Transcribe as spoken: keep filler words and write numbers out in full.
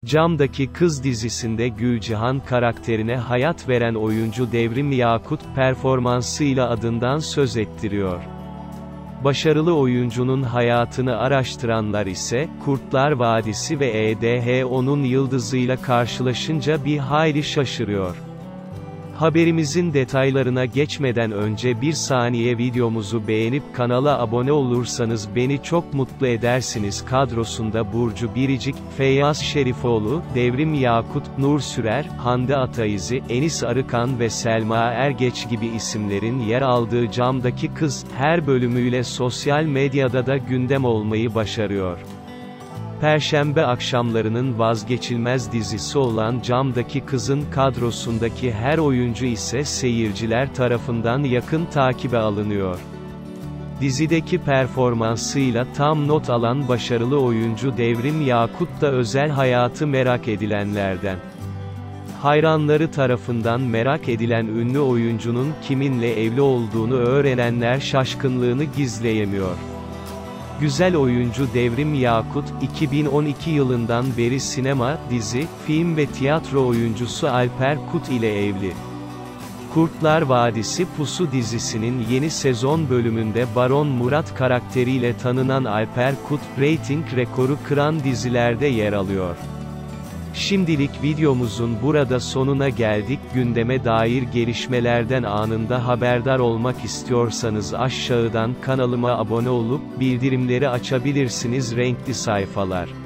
Camdaki Kız dizisinde Gülcihan karakterine hayat veren oyuncu Devrim Yakut, performansıyla adından söz ettiriyor. Başarılı oyuncunun hayatını araştıranlar ise, Kurtlar Vadisi ve E D H onun yıldızıyla karşılaşınca bir hayli şaşırıyor. Haberimizin detaylarına geçmeden önce bir saniye videomuzu beğenip kanala abone olursanız beni çok mutlu edersiniz. Kadrosunda Burcu Biricik, Feyyaz Şerifoğlu, Devrim Yakut, Nur Sürer, Hande Ataizi, Enis Arıkan ve Selma Ergeç gibi isimlerin yer aldığı Camdaki Kız, her bölümüyle sosyal medyada da gündem olmayı başarıyor. Perşembe akşamlarının vazgeçilmez dizisi olan Camdaki Kız'ın kadrosundaki her oyuncu ise seyirciler tarafından yakın takibe alınıyor. Dizideki performansıyla tam not alan başarılı oyuncu Devrim Yakut da özel hayatı merak edilenlerden. Hayranları tarafından merak edilen ünlü oyuncunun kiminle evli olduğunu öğrenenler şaşkınlığını gizleyemiyor. Güzel oyuncu Devrim Yakut, iki bin on iki yılından beri sinema, dizi, film ve tiyatro oyuncusu Alper Kut ile evli. Kurtlar Vadisi Pusu dizisinin yeni sezon bölümünde Baron Murat karakteriyle tanınan Alper Kut, reyting rekoru kıran dizilerde yer alıyor. Şimdilik videomuzun burada sonuna geldik. Gündeme dair gelişmelerden anında haberdar olmak istiyorsanız aşağıdan kanalıma abone olup bildirimleri açabilirsiniz. Renkli sayfalar.